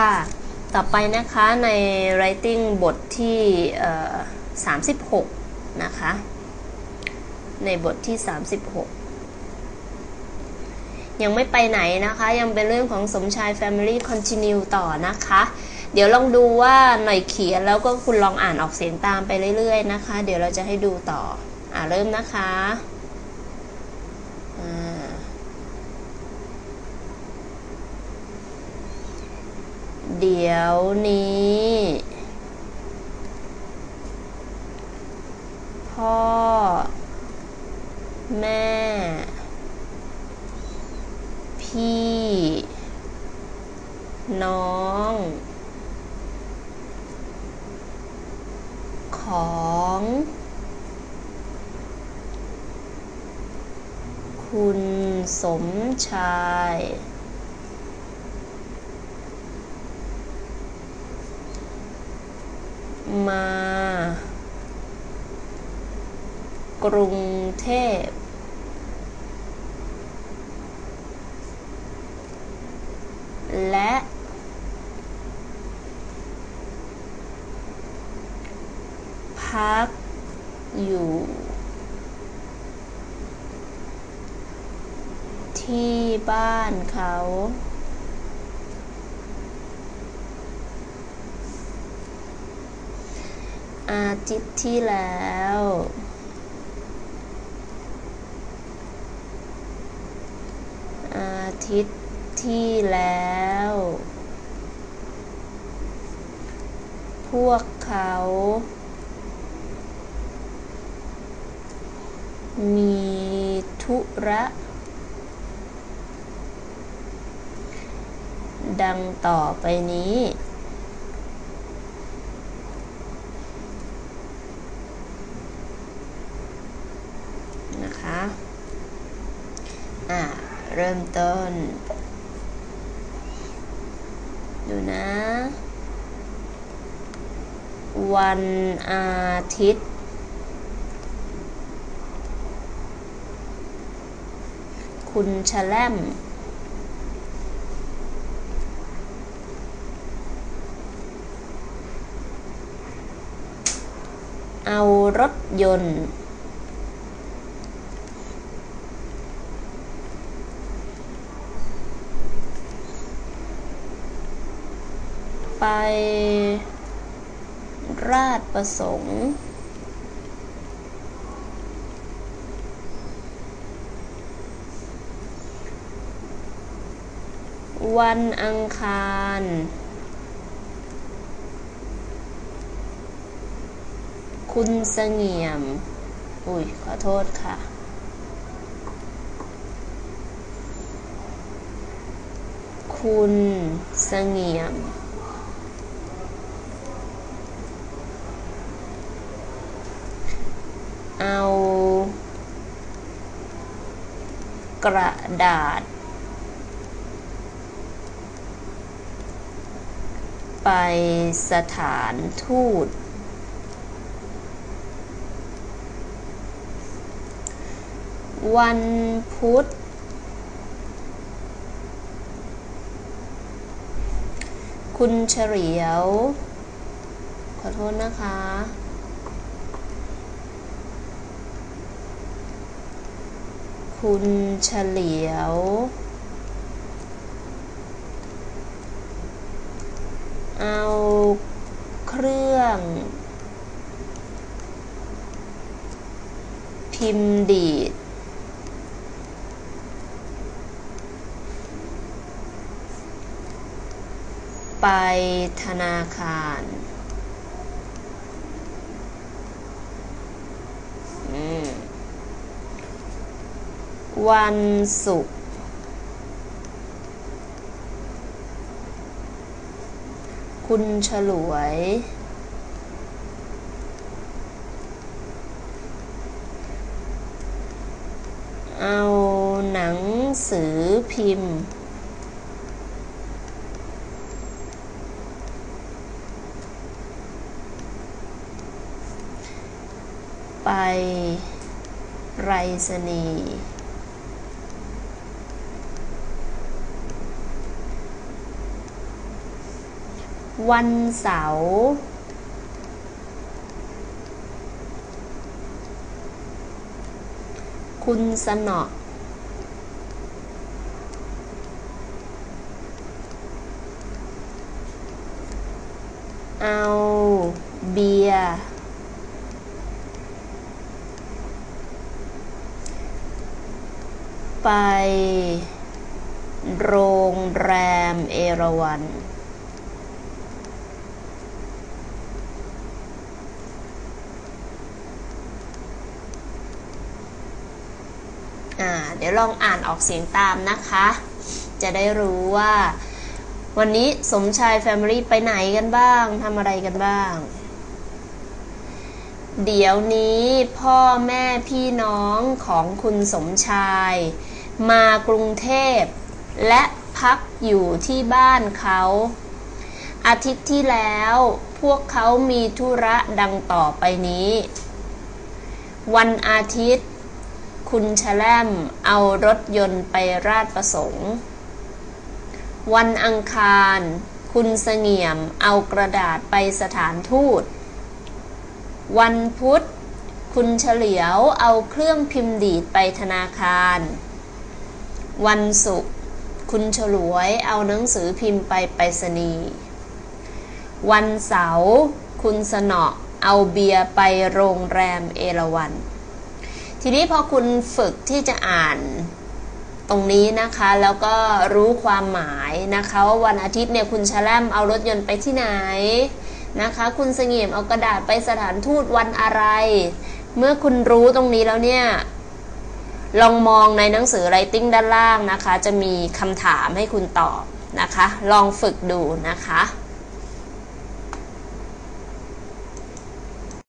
ค่ะต่อไปนะคะใน writing บทที่36นะคะในบทที่36ยังไม่ไปไหนนะคะยังเป็นเรื่องของสมชาย Family Continue ต่อนะคะเดี๋ยวลองดูว่าหน่อยเขียนแล้วก็คุณลองอ่านออกเสียงตามไปเรื่อยๆนะคะเดี๋ยวเราจะให้ดูต่อเริ่มนะคะเดี๋ยวนี้พ่อแม่พี่น้องของคุณสมชายมากรุงเทพและพักอยู่ที่บ้านเขาอาทิตย์ที่แล้วอาทิตย์ที่แล้วพวกเขามีธุระดังต่อไปนี้นะคะเริ่มต้นดูนะวันอาทิตย์คุณชะแล่มเอารถยนต์ไปราชประสงค์วันอังคารคุณเสงี่ยมขอโทษค่ะคุณเสงี่ยมเอากระดาษไปสถานทูตวันพุธคุณเฉลียวขอโทษนะคะคุณเฉลียวเอาเครื่องพิมพ์ดีดไปธนาคารวันศุกร์คุณฉลวยเอาหนังสือพิมพ์ไปไปรษณีย์วันเสาร์คุณสนอเอาเบียร์ไปโรงแรมเอราวัณเดี๋ยวลองอ่านออกเสียงตามนะคะจะได้รู้ว่าวันนี้สมชายแฟมิลี่ไปไหนกันบ้างทำอะไรกันบ้างเดี๋ยวนี้พ่อแม่พี่น้องของคุณสมชายมากรุงเทพและพักอยู่ที่บ้านเขาอาทิตย์ที่แล้วพวกเขามีธุระดังต่อไปนี้วันอาทิตย์คุณแชล่มเอารถยนต์ไปราชประสงค์วันอังคารคุณเสงี่ยมเอากระดาษไปสถานทูตวันพุธคุณเฉลียวเอาเครื่องพิมพ์ดีดไปธนาคารวันศุกร์คุณฉลวยเอาหนังสือพิมพ์ไปไปรษณีย์วันเสาร์คุณสนอเอาเบียร์ไปโรงแรมเอราวัณทีนี้พอคุณฝึกที่จะอ่านตรงนี้นะคะแล้วก็รู้ความหมายนะคะว่าวันอาทิตย์เนี่ยคุณแชล่มเอารถยนต์ไปที่ไหนนะคะคุณเสงี่ยมเอากระดาษไปสถานทูตวันอะไรเมื่อคุณรู้ตรงนี้แล้วเนี่ยลองมองในหนังสือ Writing ด้านล่างนะคะจะมีคำถามให้คุณตอบนะคะลองฝึกดูนะคะ